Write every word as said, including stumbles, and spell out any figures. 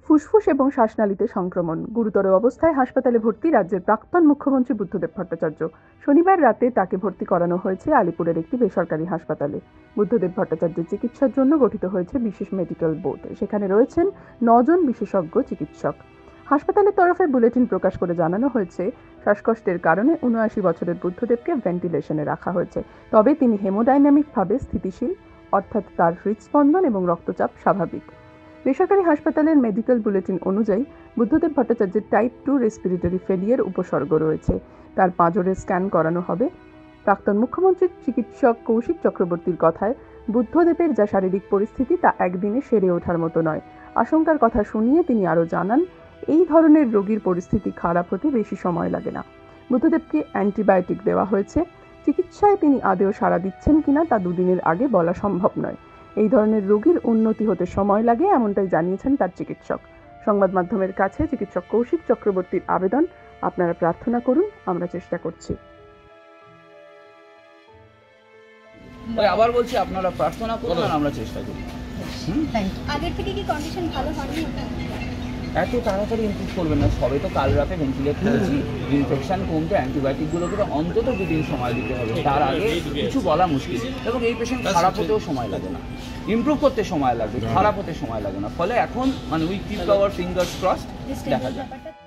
ফুসফুস এবং শ্বাসনালীতে সংক্রমণ, গুরুতর অবস্থায় হাসপাতালে ভর্তি রাজ্যের প্রাক্তন মুখ্যমন্ত্রী বুদ্ধদেব ভট্টাচার্য। শনিবার রাতে তাকে ভর্তি করানো হয়েছে আলিপুরের একটি বেসরকারি হাসপাতালে। বুদ্ধদেব ভট্টাচার্যের চিকিৎসার জন্য গঠিত হয়েছে বিশেষ মেডিকেল বোর্ড। সেখানে রয়েছেন নজন বিশেষজ্ঞ চিকিৎসক। হাসপাতালের তরফে বুলেটিন প্রকাশ করে জানানো হয়েছে, শ্বাসকষ্টের কারণে উনআশি বছরের বুদ্ধদেবকে ভেন্টিলেশনে রাখা হয়েছে। তবে তিনি হেমোডাইনামিকভাবে স্থিতিশীল, অর্থাৎ তার হৃদস্পন্দন এবং রক্তচাপ স্বাভাবিক। বেসরকারি হাসপাতালের মেডিকেল বুলেটিন অনুযায়ী বুদ্ধদেব ভট্টাচার্যের টাইপ টু রেসপিরেটরি ফেলিয়ার উপসর্গ রয়েছে। তার পাঁজরের স্ক্যান করানো হবে। প্রাক্তন মুখ্যমন্ত্রীর চিকিৎসক কৌশিক চক্রবর্তীর কথায়, বুদ্ধদেবের যা শারীরিক পরিস্থিতি তা একদিনে সেরে ওঠার মতো নয়। আশঙ্কার কথা শুনিয়ে তিনি আরও জানান, এই ধরনের রোগীর পরিস্থিতি খারাপ হতে বেশি সময় লাগে না। বুদ্ধদেবকে অ্যান্টিবায়োটিক দেওয়া হয়েছে। চিকিৎসায় তিনি আদৌ সাড়া দিচ্ছেন কিনা তা দুদিনের আগে বলা সম্ভব নয়। এই ধরনের রোগীর উন্নতি হতে সময় লাগে, এমনটাই জানিয়েছেন তার চিকিৎসক। সংবাদ মাধ্যমের কাছে চিকিৎসক কৌশিক চক্রবর্তীর আবেদন, আপনারা প্রার্থনা করুন, আমরা চেষ্টা করছি। আবার বলছি, আপনারা প্রার্থনা করুন আর আমরা চেষ্টা করি। আগের থেকে কি কন্ডিশন ভালো হয়নি? এত তাড়াতাড়ি ইমপ্রুভ করবে না, সবে তো কাল রাতে ভেন্টিলেট করেছি। ইনফেকশন কমতে অ্যান্টিবায়োটিকগুলোকে তো অন্তত দুদিন সময় দিতে হবে, তার আগে কিছু বলা মুশকিল। এবং এই পেশেন্ট খারাপ হতেও সময় লাগে না, ইমপ্রুভ করতে সময় লাগবে, খারাপ হতে সময় লাগে না। ফলে এখন মানে we keep our fingers crossed, দেখা যায়।